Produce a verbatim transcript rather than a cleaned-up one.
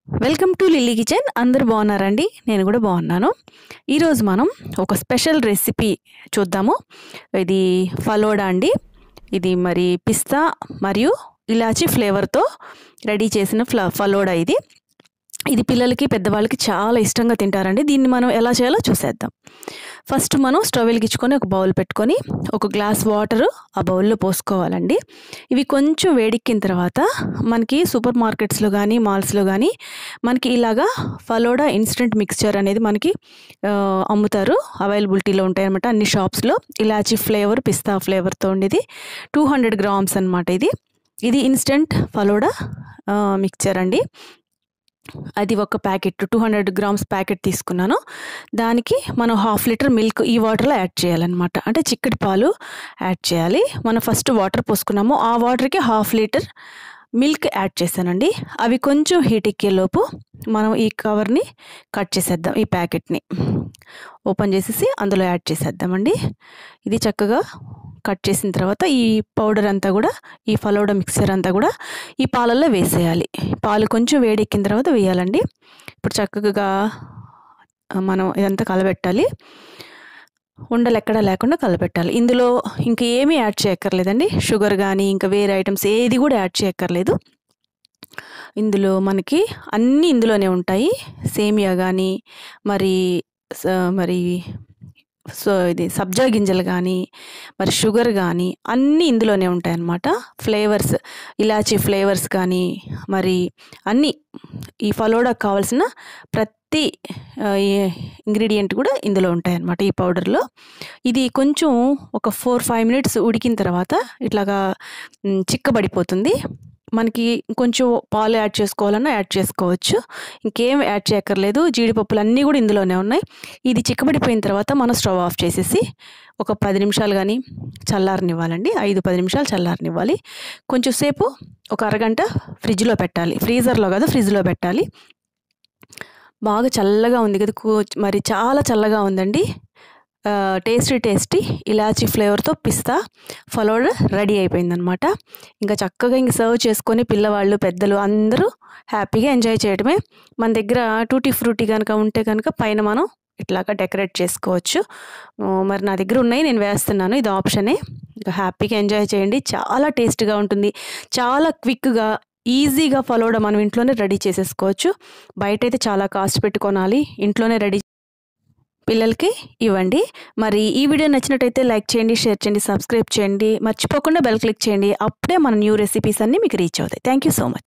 Welcome to lily kitchen. అందరూ బాగున్నారండి? నేను కూడా బాగున్నాను. ఈరోజు మనం ఒక స్పెషల్ రెసిపీ చూద్దాము. ఇది ఫలోడా అండి. ఇది మరి పిస్తా మరియు ఇలాచీ ఫ్లేవర్తో రెడీ చేసిన ఫ్ల ఫలోడా ఇది ఇది పిల్లలకి పెద్దవాళ్ళకి చాలా ఇష్టంగా తింటారండి. దీన్ని మనం ఎలా చేయాలో చూసేద్దాం. ఫస్ట్ మనం స్టవ్ వెలిగించుకొని ఒక బౌల్ పెట్టుకొని ఒక గ్లాస్ వాటర్ ఆ బౌల్లో పోసుకోవాలండి. ఇవి కొంచెం వేడెక్కిన తర్వాత మనకి సూపర్ మార్కెట్స్లో కానీ మాల్స్లో కానీ మనకి ఇలాగా ఫలోడా ఇన్స్టెంట్ మిక్స్చర్ అనేది మనకి అమ్ముతారు, అవైలబిలిటీలో ఉంటాయన్నమాట అన్ని షాప్స్లో. ఇలాచీ ఫ్లేవర్, పిస్తా ఫ్లేవర్తో ఉండేది టూ హండ్రెడ్ గ్రామ్స్ అనమాట. ఇది ఇది ఇన్స్టెంట్ ఫలోడా మిక్స్చర్ అండి. అది ఒక packet two hundred grams packet తీసుకున్నాను. దానికి మనం హాఫ్ లీటర్ మిల్క్ ఈ వాటర్లో యాడ్ చేయాలన్నమాట. అంటే చిక్కటి పాలు యాడ్ చేయాలి. మనం ఫస్ట్ వాటర్ పోసుకున్నాము, ఆ వాటర్కి హాఫ్ లీటర్ మిల్క్ యాడ్ చేశానండి. అవి కొంచెం హీట్ ఎక్కేలోపు మనం ఈ కవర్ని కట్ చేసేద్దాం. ఈ ప్యాకెట్ని ఓపెన్ చేసేసి అందులో యాడ్ చేసేద్దామండి. ఇది చక్కగా కట్ చేసిన తర్వాత ఈ పౌడర్ అంతా కూడా, ఈ ఫలోడా మిక్సర్ అంతా కూడా ఈ పాలల్లో వేసేయాలి. పాలు కొంచెం వేడెక్కిన తర్వాత వేయాలండి. ఇప్పుడు చక్కగా మనం ఇదంతా కలబెట్టాలి. ఉండలు ఎక్కడా లేకుండా కలబెట్టాలి. ఇందులో ఇంకా ఏమీ యాడ్ చేయక్కర్లేదండి. షుగర్ కానీ ఇంకా వేరే ఐటమ్స్ ఏది కూడా యాడ్ చేయక్కర్లేదు. ఇందులో మనకి అన్నీ ఇందులోనే ఉంటాయి. సేమియా కానీ మరి మరి సో ఇది సబ్జా గింజలు కానీ మరి షుగర్ కానీ అన్నీ ఇందులోనే ఉంటాయన్నమాట. ఫ్లేవర్స్, ఇలాచీ ఫ్లేవర్స్ కానీ మరి అన్నీ ఈ ఫలోడాకు కావాల్సిన ప్రతి ఇంగ్రీడియంట్ కూడా ఇందులో ఉంటాయన్నమాట ఈ పౌడర్లో. ఇది కొంచెం ఒక ఫోర్ ఫైవ్ మినిట్స్ ఉడికిన తర్వాత ఇట్లాగా చిక్కబడిపోతుంది. మనకి కొంచెం పాలు యాడ్ చేసుకోవాలన్నా యాడ్ చేసుకోవచ్చు. ఇంకేం యాడ్ చేయక్కర్లేదు. జీడిపప్పులు అన్నీ కూడా ఇందులోనే ఉన్నాయి. ఇది చిక్కబడిపోయిన తర్వాత మనం స్టవ్ ఆఫ్ చేసేసి ఒక పది నిమిషాలు కానీ చల్లారనివ్వాలండి. ఐదు పది నిమిషాలు చల్లారనివ్వాలి. కొంచెం సేపు ఒక అరగంట ఫ్రిడ్జ్లో పెట్టాలి. ఫ్రీజర్లో కాదు, ఫ్రిడ్జ్లో పెట్టాలి. బాగా చల్లగా ఉంది కదా, మరి చాలా చల్లగా ఉందండి. టేస్టీ టేస్టీ ఇలాచీ ఫ్లేవర్తో పిస్తా ఫలోడా రెడీ అయిపోయిందనమాట. ఇంకా చక్కగా ఇంక సర్వ్ చేసుకొని పిల్లవాళ్ళు పెద్దలు అందరూ హ్యాపీగా ఎంజాయ్ చేయడమే. మన దగ్గర టూటీ ఫ్రూటీ కనుక ఉంటే కనుక పైన మనం ఇట్లాగా డెకరేట్ చేసుకోవచ్చు. మరి నా దగ్గర ఉన్నాయి, నేను వేస్తున్నాను. ఇది ఆప్షనే. ఇంకా హ్యాపీగా ఎంజాయ్ చేయండి. చాలా టేస్ట్గా ఉంటుంది. చాలా క్విక్గా ఈజీగా ఫలోడా మనం ఇంట్లోనే రెడీ చేసేసుకోవచ్చు. బయట అయితే చాలా కాస్ట్ పెట్టి కొనాలి. ఇంట్లోనే రెడీ పిల్లలకి ఇవ్వండి. మరి ఈ వీడియో నచ్చినట్టయితే లైక్ చేయండి, షేర్ చేయండి, సబ్స్క్రైబ్ చేయండి. మర్చిపోకుండా బెల్ క్లిక్ చేయండి. అప్పుడే మన న్యూ రెసిపీస్ అన్నీ మీకు రీచ్ అవుతాయి. Thank you so much.